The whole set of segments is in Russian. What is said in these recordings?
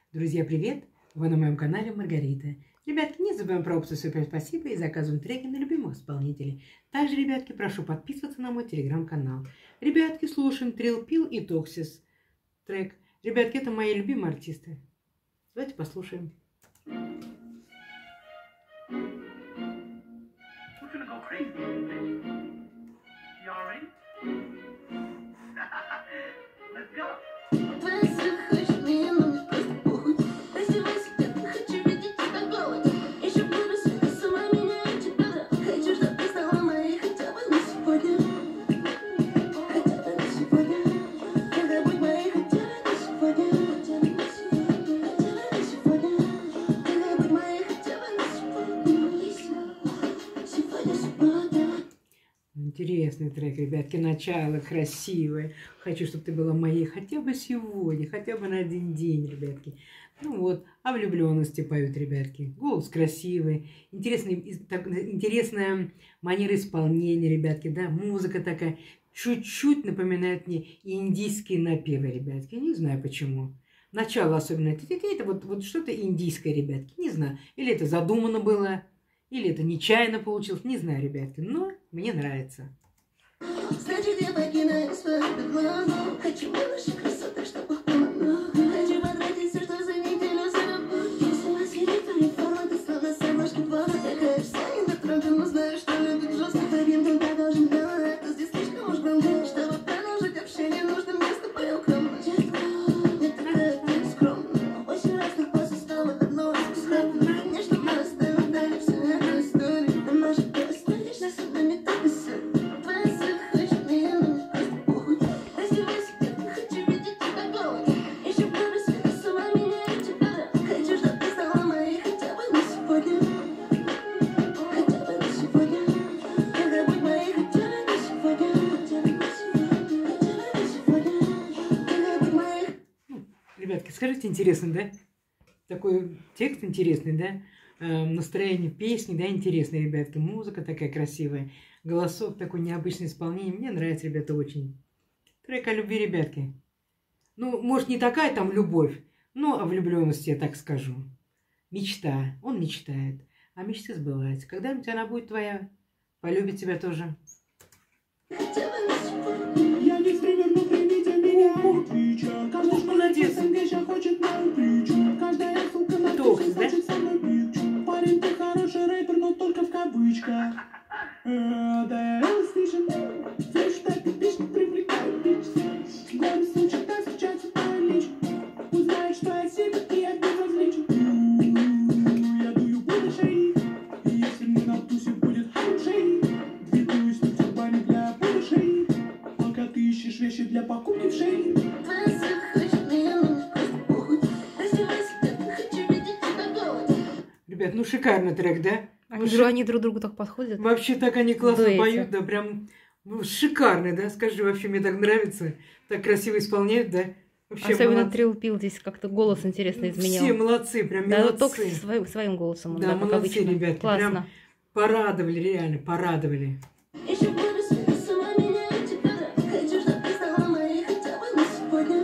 Друзья, привет! Вы на моем канале Маргарита. Ребятки, не забываем про опцию «Супер спасибо» и заказываем треки на любимых исполнителей. Также, ребятки, прошу подписываться на мой телеграм-канал. Ребятки, слушаем Trill Pill и Toxis трек. Ребятки, это мои любимые артисты. Давайте послушаем. Интересный трек, ребятки, начало красивое. Хочу, чтобы ты была моей хотя бы сегодня, хотя бы на один день, ребятки. Ну вот, о влюбленности поют, ребятки. Голос красивый, интересная манера исполнения, ребятки, да, музыка такая. Чуть-чуть напоминает мне индийские напевы, ребятки. Не знаю почему. Начало особенно. Это вот что-то индийское, ребятки. Не знаю. Или это задумано было. Или это нечаянно получилось, не знаю, ребятки, но мне нравится. Значит, я покидаю свою главу. Хочу больше красоты, чтобы было. Хочу потратить все, что за неделю заработаю. Если вас видит реформа, ты словно с обложки плана. Такая вся недотрога, но знаю, что любит жестко. Таким ты продолжим дело, это здесь слишком уж громко. Чтобы продолжить общение, нужно место поукромно. Не такая ты скромная. Очень разных по составу одного скромно. Конечно, мы оставим дали всю эту историю. Но наша просто лишь на судами так и все. Твоя суть хочет меня, но мне просто похуй. Раздевайся, где-то хочу видеть тебя голой. Еще пару светов сама меняет тебя. Хочу, чтобы ты стала моей хотя бы на сегодня. Хотя бы на сегодня. Когда будь моей хотя бы на сегодня. Хотя бы на сегодня. Хотя бы на сегодня. Когда будь моей. Ребятки, скажите, интересно, да? Такой текст интересный, да? Настроение песни, да, интересное, ребятки. Музыка такая красивая. Голосок такой необычное исполнение. Мне нравится, ребята, очень. Трек о любви, ребятки. Ну, может, не такая там любовь, но о влюбленности, я так скажу. Мечта. Он мечтает. А мечты сбываются. Когда-нибудь она будет твоя. Полюбит тебя тоже. Хотя бы на сегодня. Я не стример, при виде меня отвечаю. Каждый Молодец. СНГ хочет мою плечу. Каждая сука на Toxis, да? хочет со мной пикчу. Парень, ты хороший рэпер, но только в кавычках. Да, слышим. Слышу, так эпично привлекает бич. Годы случай, так встречается твоя личь. Узнаешь, что я себе, и я безразличен. Я дую будущее. И если мы на тусе, будет хороший. Двигаюсь на тюрбане для будущей. Пока ты ищешь вещи для покупки в шее. Твоя суть хочет меня, но мне просто похуй. Раздевайся, где-то хочу видеть тебя голой. Ребят, ну шикарный трек, да? Они друг другу так подходят. Вообще так они классно Дуэте. поют, да, прям ну, шикарный, да? Скажи, вообще мне так нравится. Так красиво исполняют, да? Вообще Особенно молодцы. Trill Pill здесь как-то голос интересно изменил. Все молодцы, прям Да, молодцы. Toxis своим голосом. Да, молодцы, обычно. ребятки, Классно. прям порадовали, реально, порадовали. Еще пару светов сама меняет тебя. Хочу, чтобы ты стала моей хотя бы на сегодня.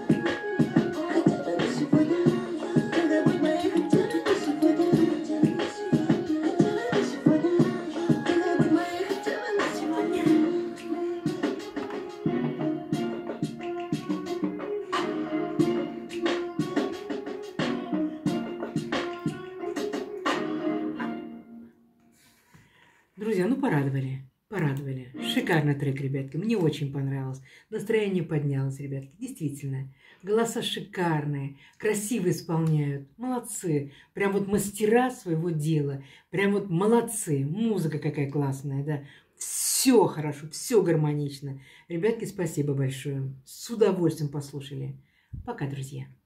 Хотя бы на сегодня. Когда будь моей хотя бы на сегодня. Хотя бы на сегодня. Хотя бы на сегодня. Когда будь моей хотя бы на сегодня. Друзья, ну порадовали, порадовали. Шикарный трек, ребятки, мне очень понравилось. Настроение поднялось, ребятки, действительно. Голоса шикарные, красиво исполняют, молодцы. Прям вот мастера своего дела, прям вот молодцы. Музыка какая классная, да. Все хорошо, все гармонично. Ребятки, спасибо большое. С удовольствием послушали. Пока, друзья.